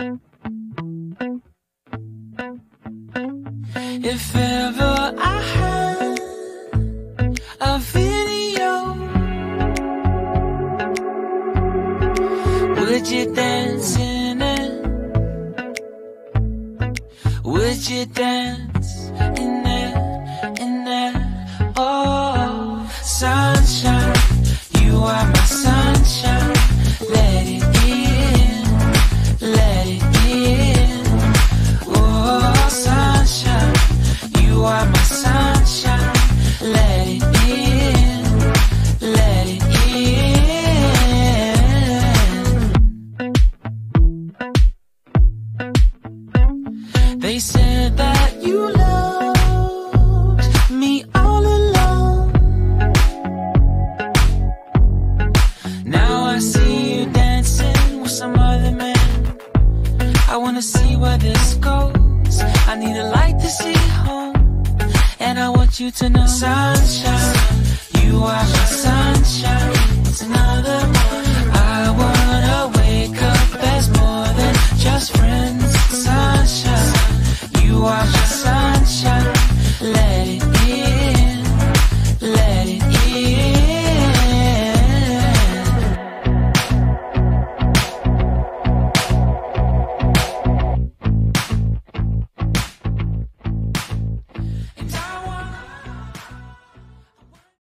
If ever I had a video, would you dance in it? Would you dance in it, in it? Oh, sunshine, you are my sunshine. Let it in, let it in. Oh, sunshine, you are my sunshine. Let it in, let it in. They said that you loved me all along. Now I see you dancing with some other man. I wanna see where this goes. I need a light to see home, and I want you to know, sunshine, you are my sunshine. It's another morning. I wanna wake up as more than just friends. Sunshine, you are my sunshine. Let